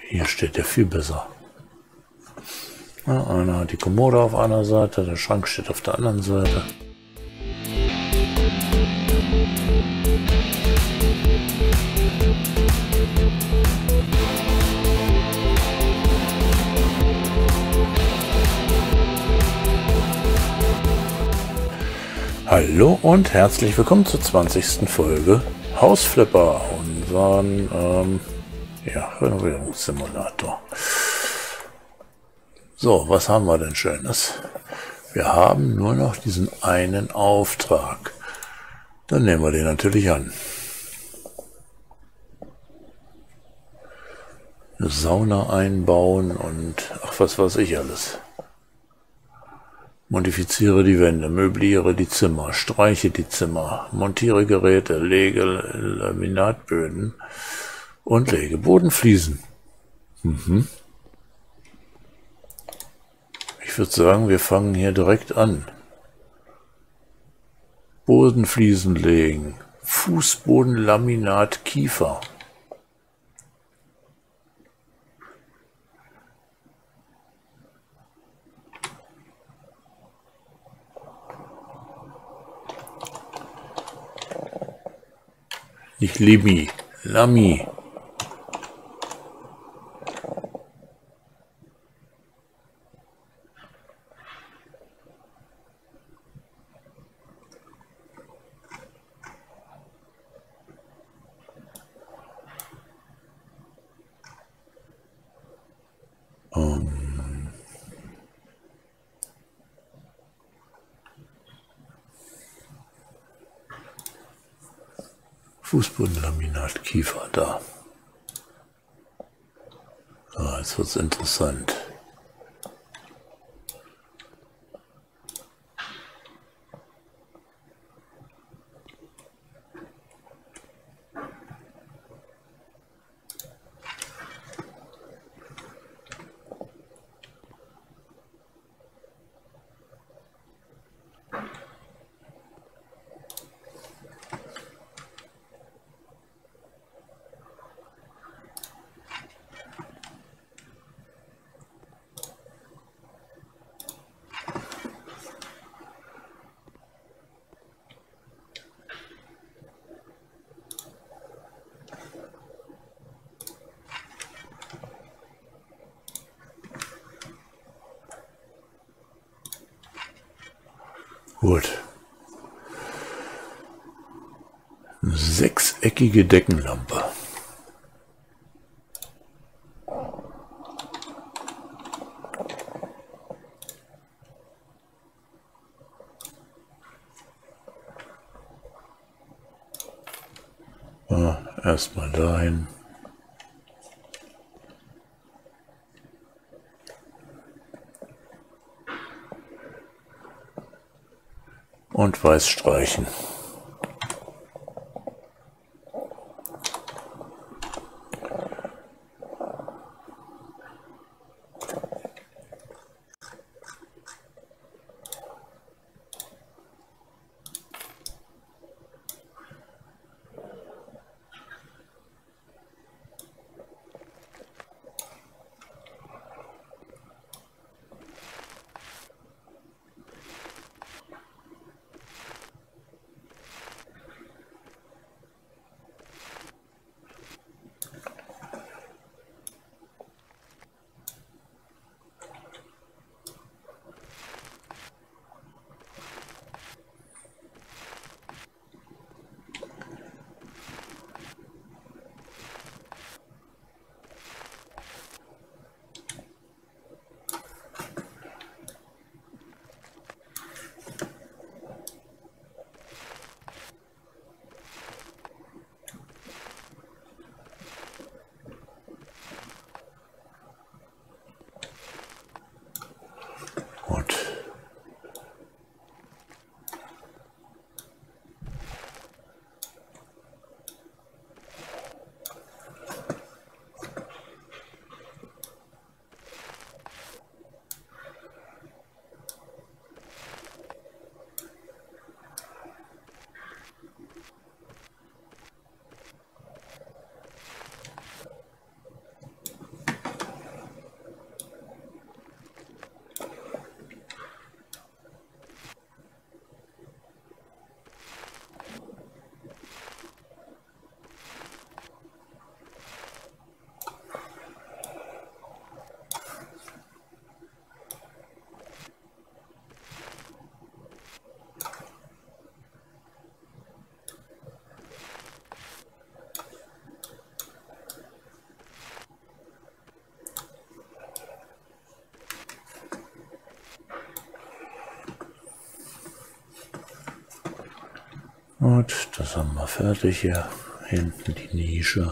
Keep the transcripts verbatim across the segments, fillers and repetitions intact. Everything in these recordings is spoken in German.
Hier steht der viel besser. Ja, einer hat die Kommode auf einer Seite, der Schrank steht auf der anderen Seite. Hallo und herzlich willkommen zur zwanzigsten Folge Hausflipper, unseren ähm, ja, Renovierungssimulator. So, was haben wir denn Schönes? Wir haben nur noch diesen einen Auftrag. Dann nehmen wir den natürlich an. Eine Sauna einbauen und ach, was weiß ich alles. Modifiziere die Wände, möbliere die Zimmer, streiche die Zimmer, montiere Geräte, lege Laminatböden und lege Bodenfliesen. Mhm. Ich würde sagen, wir fangen hier direkt an. Bodenfliesen legen, Fußbodenlaminat Kiefer. Nicht Limi, Lami. Um. Fußbodenlaminat Kiefer da. So, jetzt wird's interessant. Gut. Eine sechseckige Deckenlampe. Ja, erstmal dahin. Und weiß streichen. Gut, das haben wir fertig hier. Hinten die Nische.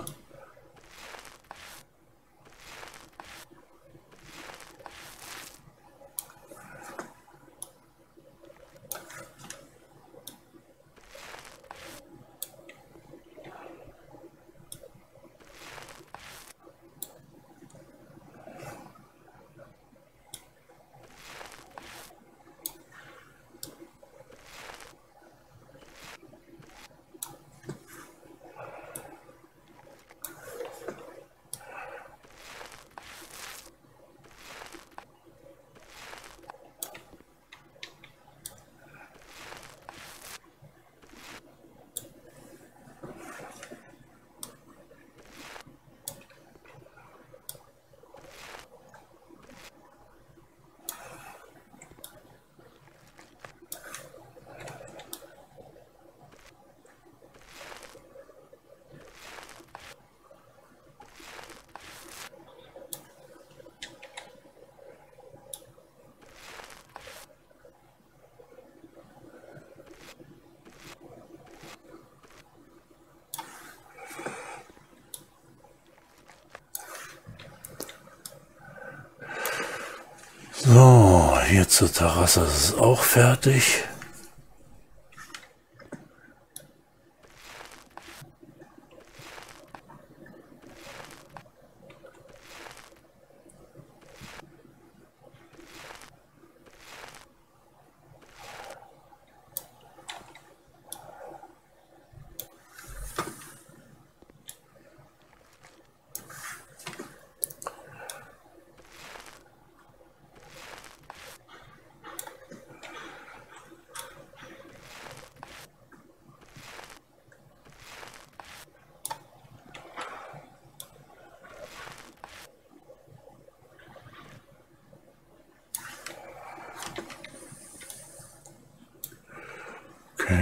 So, hier zur Terrasse ist es auch fertig. Okay.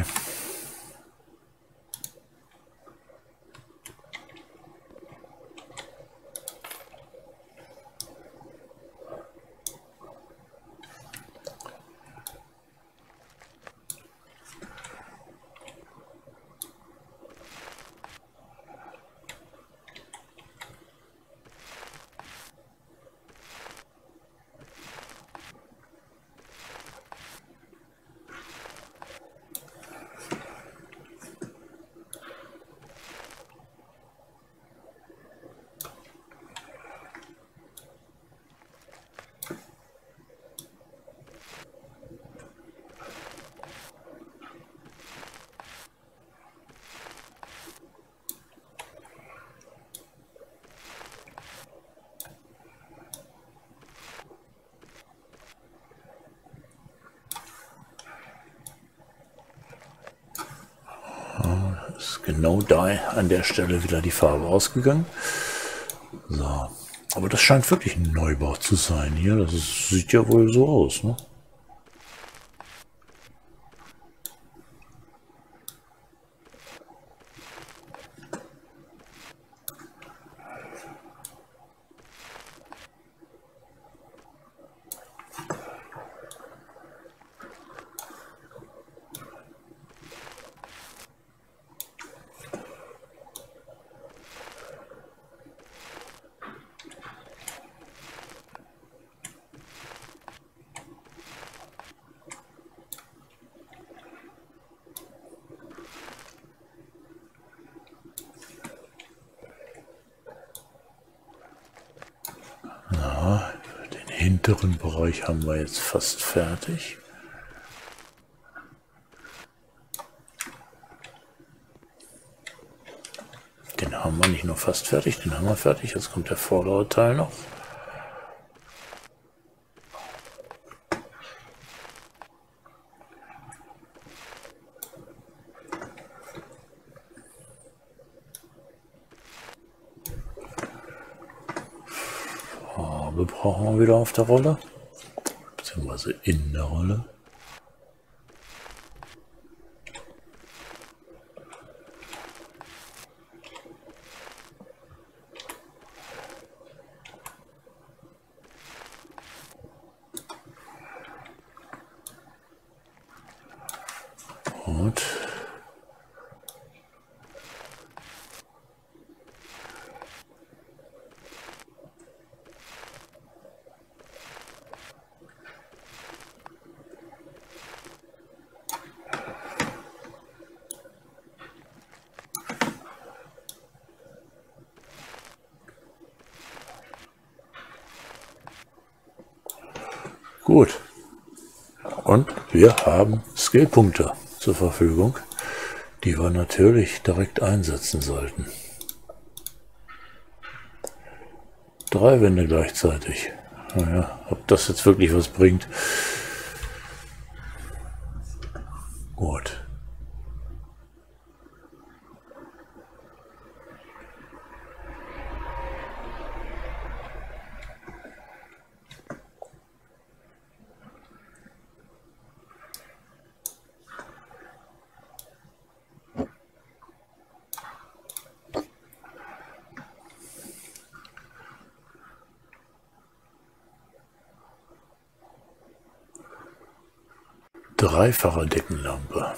Ist genau da an der Stelle wieder die Farbe ausgegangen. So. Aber das scheint wirklich ein Neubau zu sein hier. Das ist, sieht ja wohl so aus, ne? Den hinteren Bereich haben wir jetzt fast fertig. Den haben wir nicht nur fast fertig, den haben wir fertig. Jetzt kommt der vordere Teil noch. Farbe brauchen wir wieder auf der Rolle, beziehungsweise in der Rolle. Gut. Gut. Und wir haben Skillpunkte zur Verfügung, die wir natürlich direkt einsetzen sollten. Drei Wände gleichzeitig. Naja, ob das jetzt wirklich was bringt. Gut. Dreifache Deckenlampe.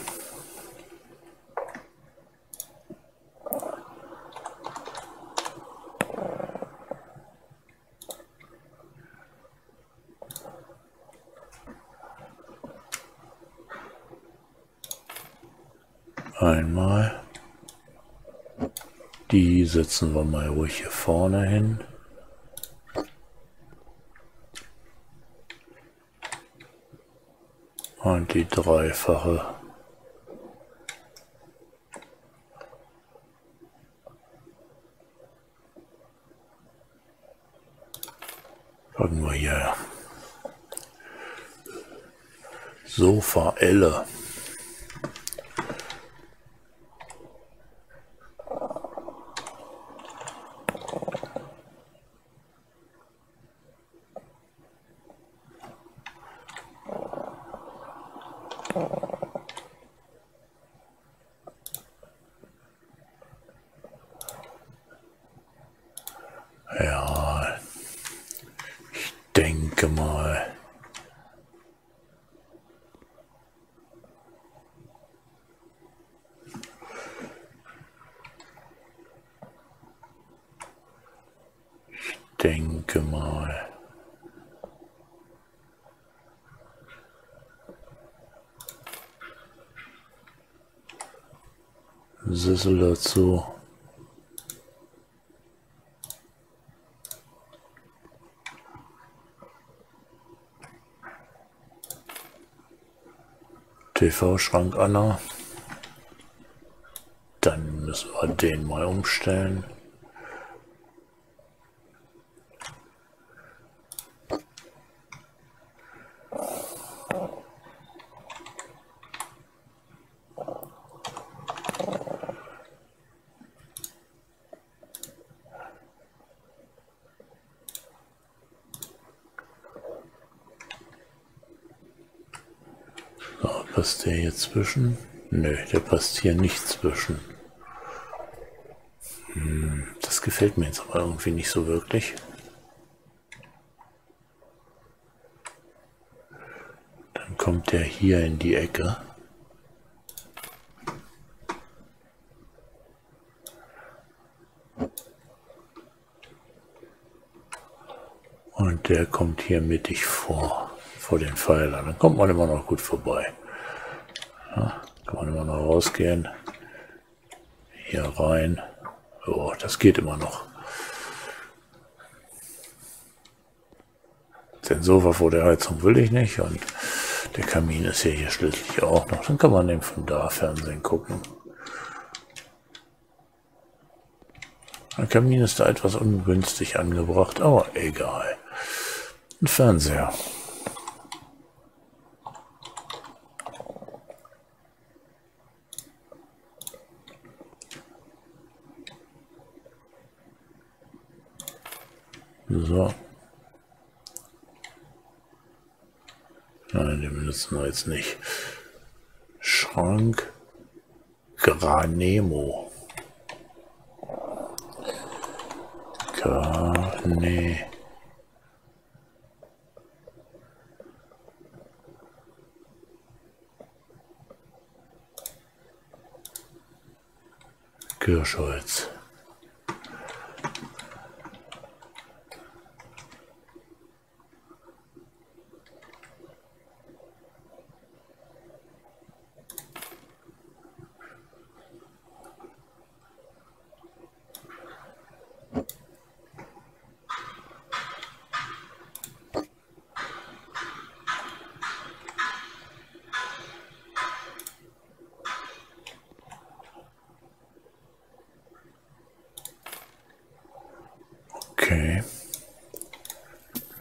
Einmal. Die setzen wir mal ruhig hier vorne hin. Und die dreifache. Packen wir hier. Sofa Elle. Ja, ich denke mal. Ich denke mal. Sessel dazu. T V-Schrank Anna. Dann müssen wir den mal umstellen. Passt der hier zwischen? Nö, der passt hier nicht zwischen. Hm, das gefällt mir jetzt aber irgendwie nicht so wirklich. Dann kommt der hier in die Ecke. Und der kommt hier mittig vor, vor den Pfeilern. Dann kommt man immer noch gut vorbei. Ja, kann man immer noch rausgehen. Hier rein. Oh, das geht immer noch. Den Sofa vor der Heizung will ich nicht. Und der Kamin ist ja hier schließlich auch noch. Dann kann man eben von da Fernsehen gucken. Der Kamin ist da etwas ungünstig angebracht, aber egal. Ein Fernseher. So. Nein, den benutzen wir jetzt nicht. Schrank Granemo. Grane. Kirschholz.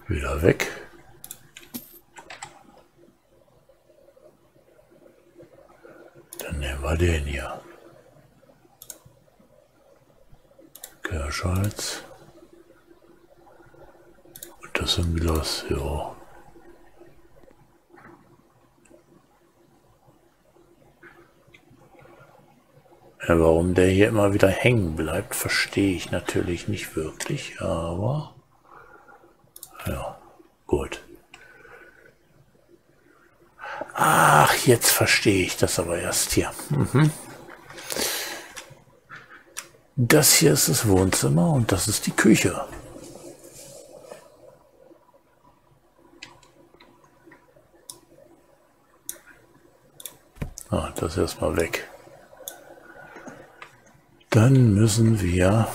Wieder weg. Dann nehmen wir den hier. Kirschholz. Und das im Glas, ja. Ja, warum der hier immer wieder hängen bleibt, verstehe ich natürlich nicht wirklich, aber ja, gut. Ach, jetzt verstehe ich das aber erst hier. Mhm. Das hier ist das Wohnzimmer und das ist die Küche. Ah, das erstmal weg. Dann müssen wir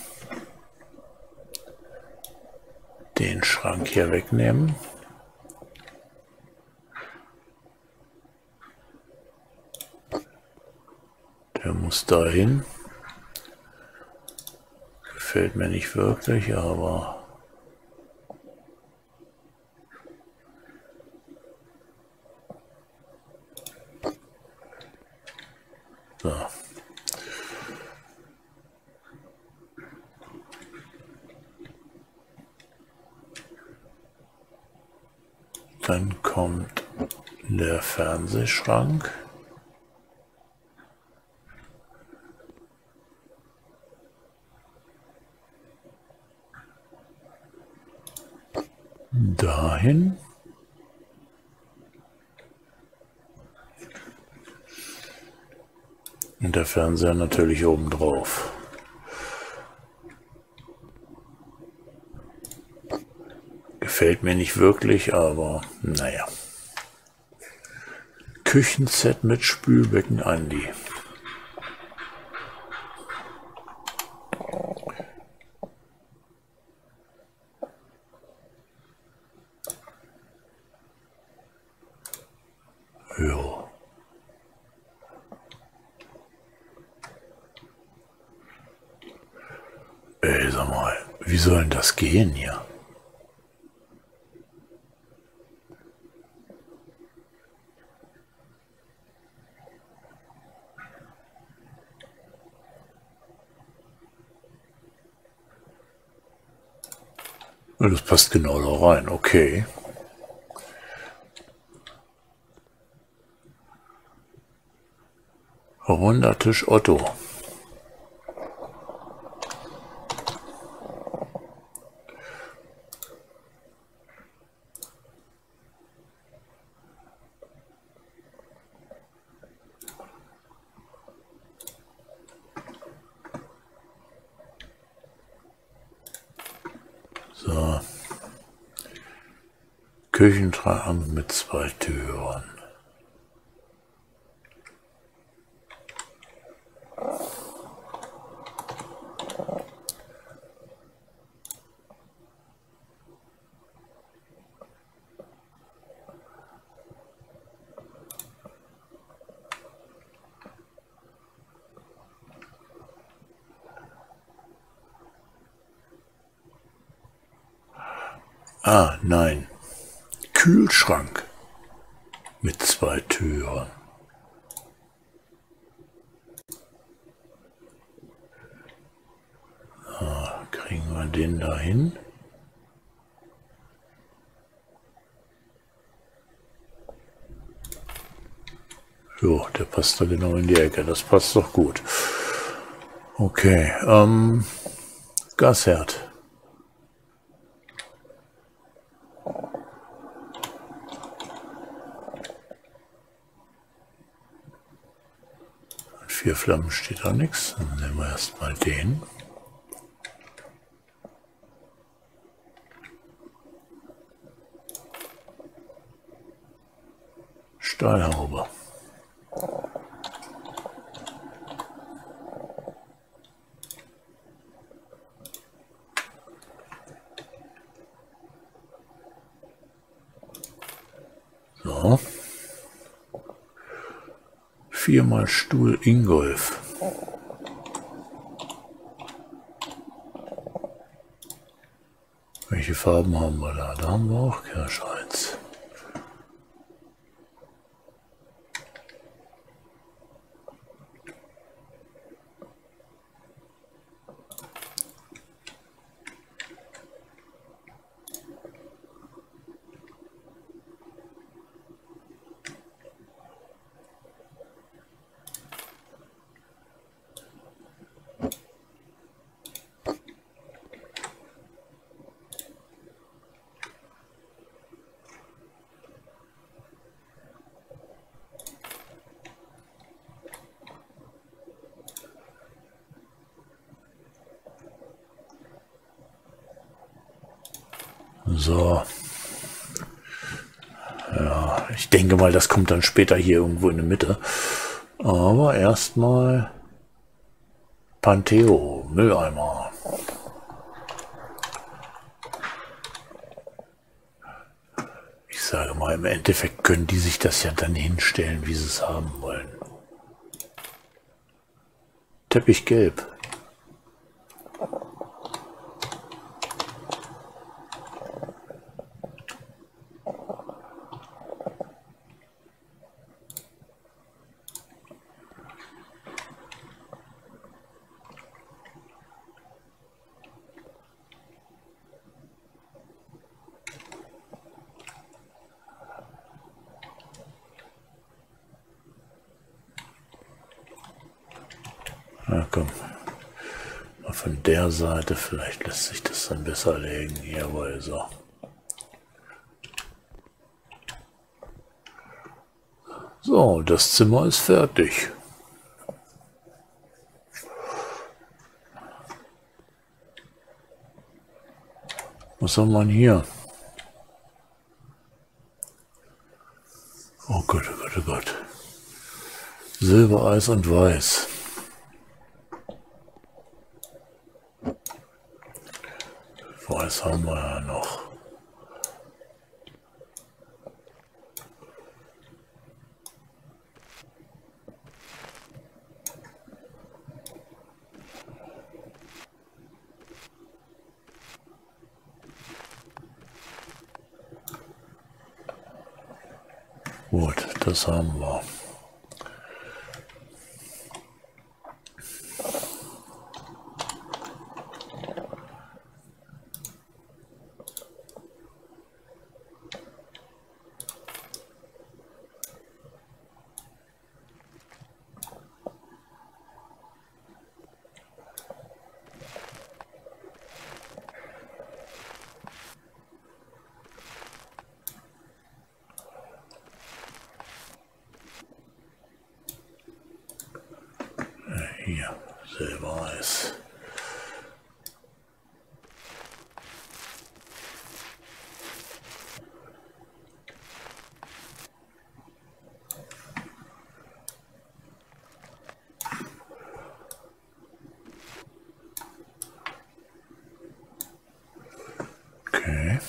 den Schrank hier wegnehmen. Der muss dahin. Gefällt mir nicht wirklich, aber so. Dann kommt der Fernsehschrank. Dahin. Und der Fernseher natürlich oben drauf. Gefällt mir nicht wirklich, aber naja. Küchenset mit Spülbecken Andi. Ja. Ey, sag mal, wie soll denn das gehen hier? Das passt genau da rein, okay. Runder Tisch Otto. So. Küchenschrank mit zwei Türen. Ah, nein. Kühlschrank mit zwei Türen. Ah, kriegen wir den da hin? Jo, der passt da genau in die Ecke. Das passt doch gut. Okay, ähm, Gasherd. Vier Flammen steht da nichts. Dann nehmen wir erstmal den. Stahlhaube. So. Viermal Stuhl Ingolf. Welche Farben haben wir da? Da haben wir auch Kirschholz. So. Ja, ich denke mal, das kommt dann später hier irgendwo in der Mitte. Aber erstmal Panteo, Mülleimer. Ich sage mal, im Endeffekt können die sich das ja dann hinstellen, wie sie es haben wollen. Teppichgelb. Na komm, mal von der Seite, vielleicht lässt sich das dann besser legen. Jawohl, so. So, das Zimmer ist fertig. Was haben wir denn hier? Oh Gott, oh Gott, oh Gott. Silbereis und Weiß. Weiß haben wir ja noch. Gut, das haben wir. Hier, Silbereis. Okay.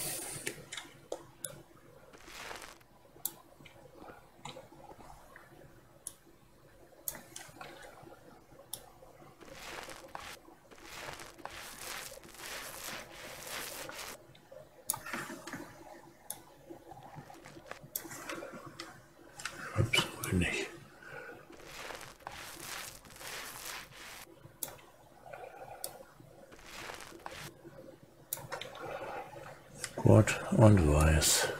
Ups, will nicht. Gut und Weiß.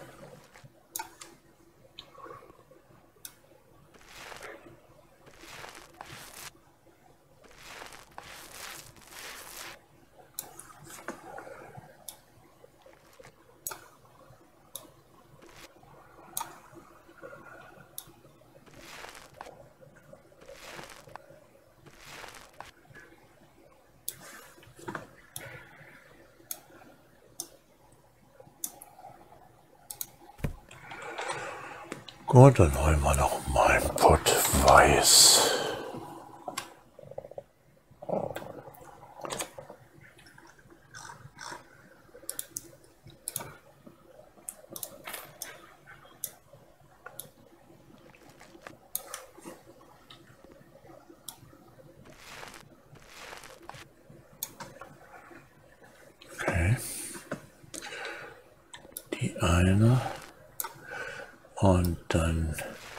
Gut, dann holen wir noch mal einen Pott Weiß. Okay. einer und dann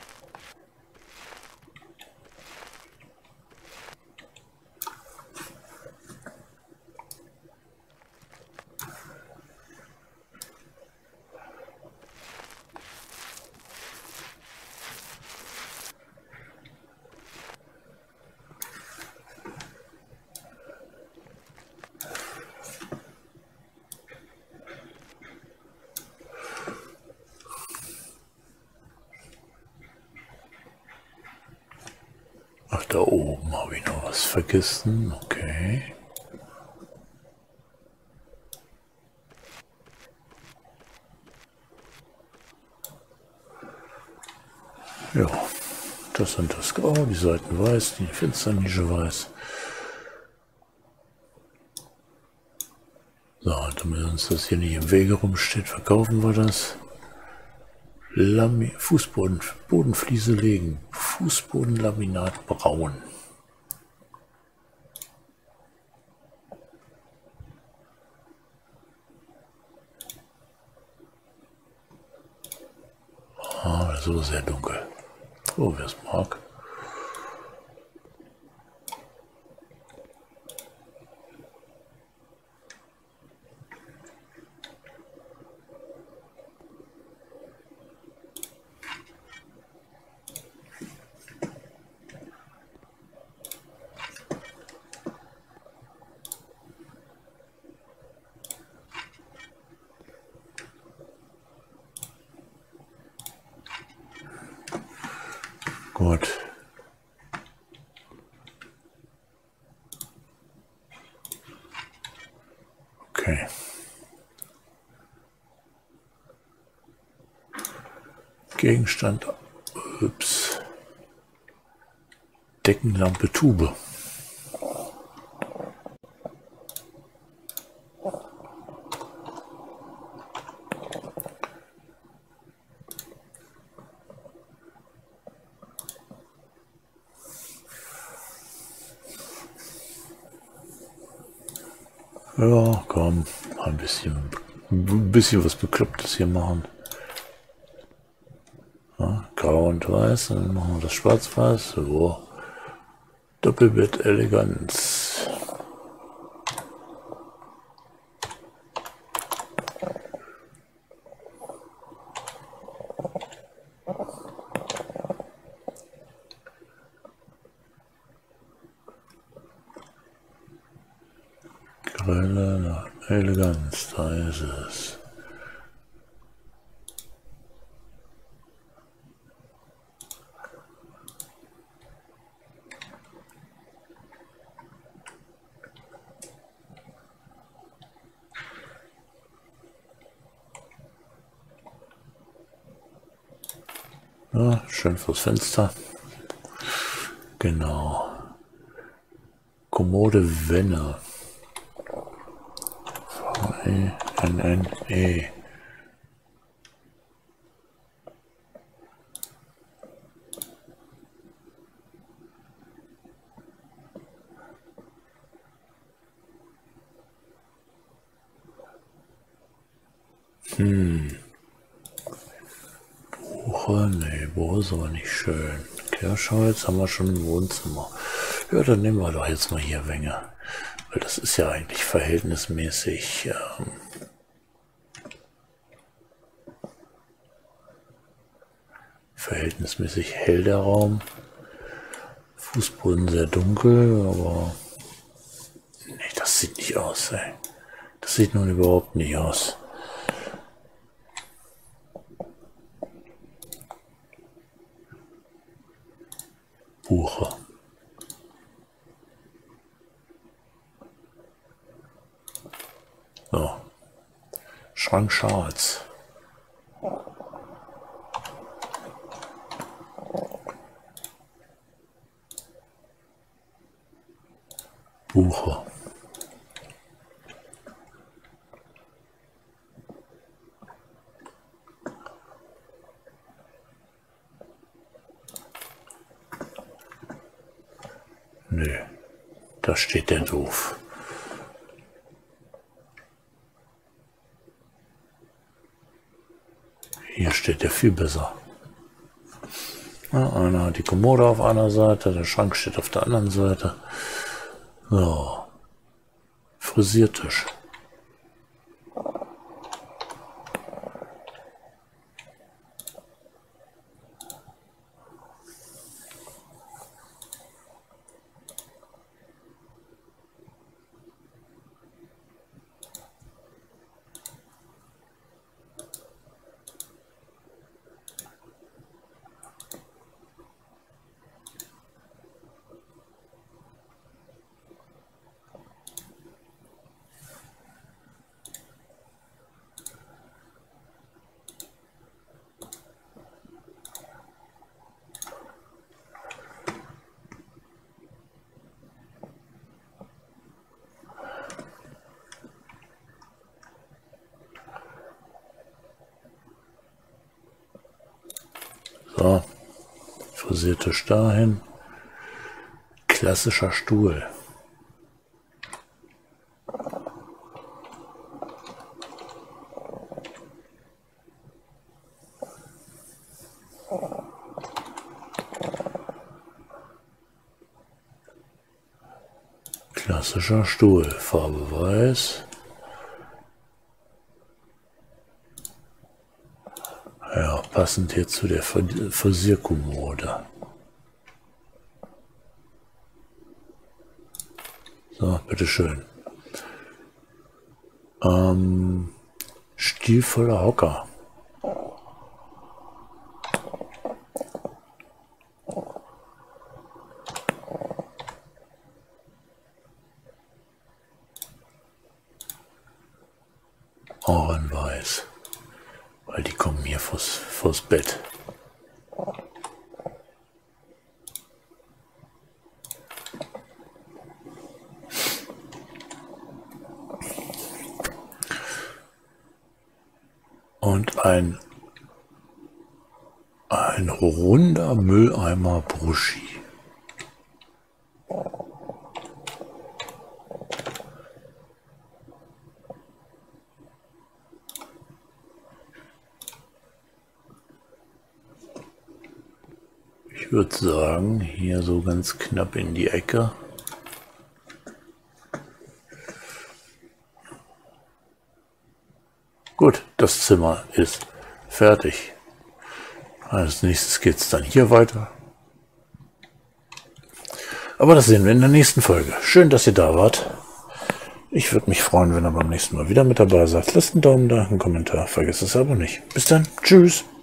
ach, da oben habe ich noch was vergessen. Okay. Ja, das sind das Grau, die Seiten weiß, die Fensternische weiß. So, damit uns das hier nicht im Wege rumsteht, verkaufen wir das. Lami Fußboden, Bodenfliese legen, Fußbodenlaminat braun. Ah, das ist aber sehr dunkel. Oh, wer es mag. Gut. Okay. Gegenstand. Ups. Deckenlampe Tube. Ja, komm, ein bisschen, ein bisschen was Beklopptes hier machen. Ja, grau und weiß, dann machen wir das schwarz-weiß. So. Doppelbett Eleganz. Grelle Eleganz, da ist es. Ja, schön fürs Fenster. Genau. Kommode Wenne. V N N E. Hm. Buche, nee, Buche ist aber nicht schön. Kirschholz haben wir schon im Wohnzimmer. Ja, dann nehmen wir doch jetzt mal hier Wenge. Weil das ist ja eigentlich verhältnismäßig ähm, verhältnismäßig hell der Raum. Fußboden sehr dunkel, aber nee, das sieht nicht aus, ey. Das sieht nun überhaupt nicht aus. Buche. So. Schrank Schwarz. Buche. Nö, da steht der doof. Hier steht der viel besser. Ja, einer hat die Kommode auf einer Seite, der Schrank steht auf der anderen Seite. So. Frisiertisch. So, Frisiertisch dahin. Klassischer Stuhl. Klassischer Stuhl, Farbe weiß. Ja, passend hier zu der Frisierkommode. So, bitteschön. Ähm, stilvoller Hocker. Auch in weiß. Weil die kommen hier vors, vors Bett. Und ein, ein runder Mülleimer Bruschi. Ich würde sagen, hier so ganz knapp in die Ecke. Gut, das Zimmer ist fertig. Als nächstes geht es dann hier weiter. Aber das sehen wir in der nächsten Folge. Schön, dass ihr da wart. Ich würde mich freuen, wenn ihr beim nächsten Mal wieder mit dabei seid. Lasst einen Daumen da, einen Kommentar. Vergesst es aber nicht. Bis dann. Tschüss.